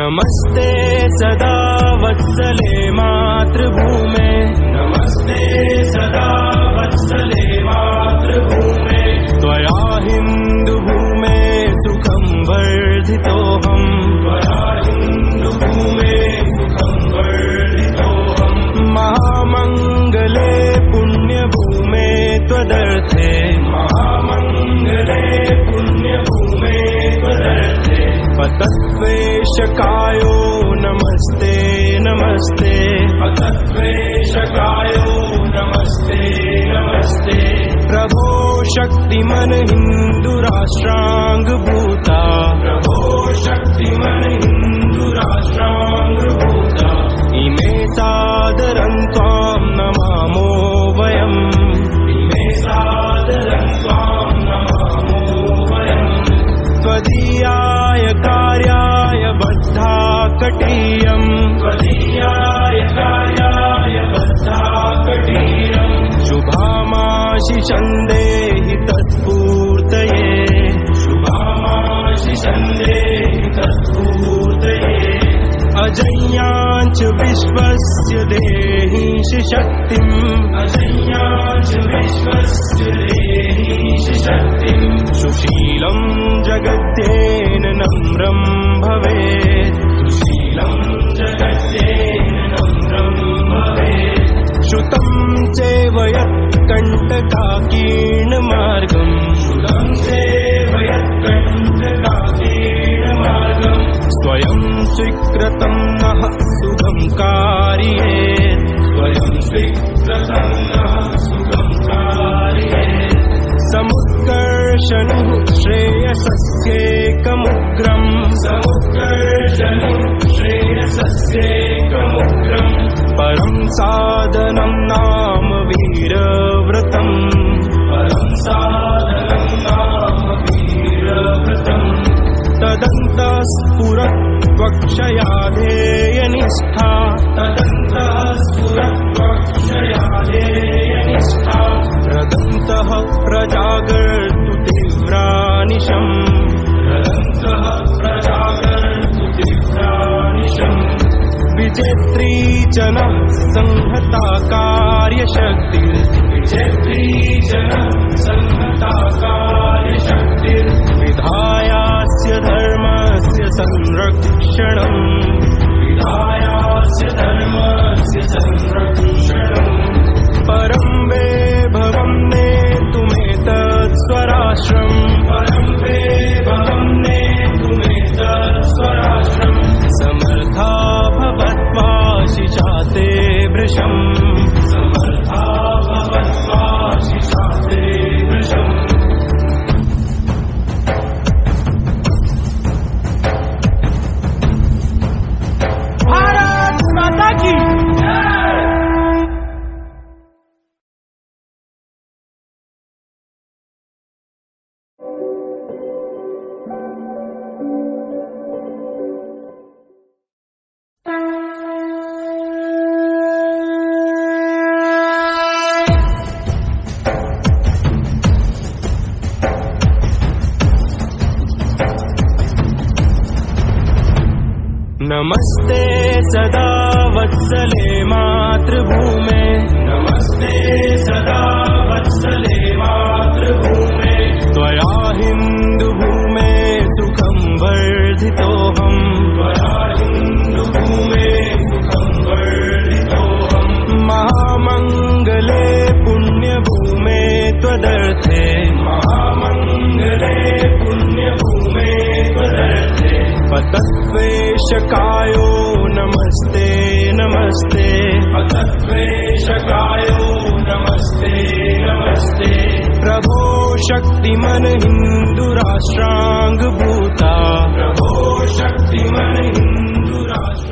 नमस्ते सदा वत्सले मातृभूमे, नमस्ते सदा वत्सले मातृभूमे। त्वया हिन्दुभूमे सुखं वर्धितोऽहम्, त्वया हिन्दुभूमे सुखं वर्धितोऽहम्। महामङ्गले पुण्यभूमे त्वदर्थे, महामङ्गले पुण्यभूमे त्वदर्थे। पतत्वेशकायो नमस्ते नमस्ते, पतत्वेशकायो नमस्ते नमस्ते। प्रभो शक्तिमन हिन्दुराष्ट्राङ्गभूता, प्रभो शक्तिमन हिन्दुराष्ट्राङ्गभूता। इमे सादरं त्वां नमामो वयम्, इमे सादरं त्वां नमामो वयम्। त्वदीयाय कार्याय बद्धाकटीयम्, त्वदीयाय कार्याय बद्धाकटीयम्। शुभामाशिषं देहि तत्पूर्तये, शुभामाशिषं देहि तत्पूर्तये। अजय्याञ्च विश्वस्य देहीश शक्तिम्, अजय्याञ्च विश्वस्य देहीश शक्तिम्। सुशीलं जगत्येन नम्रं भवेत्, सुशीलं जगत्येन नम्रं भवेत्। श्रुतं चैव यत्कण्टकाकीर्णमार्गम्, श्रुतं चैव यत्कण्टकाकीर्णमार्गम्। स्वयं स्वीकृतं नः सुगं कारयेत्, स्वयं स्वीकृतं नः सुगं कारयेत्। समुत्कर्षणुः श्रेयसस्येकमुग्रम्, समुत्कर्षणुः श्रेयसस्येकमुग्रम्। परं साधनं नाम वीरव्रतम्, परं साधनं नाम वीरव्रतम्। तदन्तः स्फुरत्वक्षया ध्येयनिष्ठा, तदन्तः स्फुरत्वक्षया ध्येयनिष्ठा। रदन्तः प्रजागर्तु तीव्रानिशम्, रदन्तः प्रजागर्तु तीव्रानिशम्। विजेत्री जनः संहता कार्यशक्तिर्, विजेत्री जनः संहता कार्यशक्तिर्। विधायास्य धर्मस्य संरक्षणम्, विधायास्य धर्मस्य संरक्षणम्। परं वैभवं नेतुमेतत् स्वराष्ट्रम्, परं वैभवं नेतुमेतत् स्वराष्ट्रम्। समर्था भवत्वाशिषाते वृषम्, समर्था भवत्वाशिषाते वृषम्। भारत माता की नमस्ते सदा वत्सले मातृभूमे, नमस्ते सदा वत्सले मातृभूमे। त्वया हिन्दुभूमे सुखं वर्धितोऽहम्, त्वया हिन्दुभूमे सुखं वर्धितोऽहम्। महामङ्गले पुण्यभूमे त्वदर्थे, महामङ्गले पुण्यभूमे त्वदर्थे। पतत्वेशकायो नमस्ते नमस्ते, पतत्वेशकायो नमस्ते नमस्ते। प्रभो शक्तिमन हिन्दुराष्ट्राङ्गभूता, प्रभो शक्तिमन हिन्दुराष्ट्र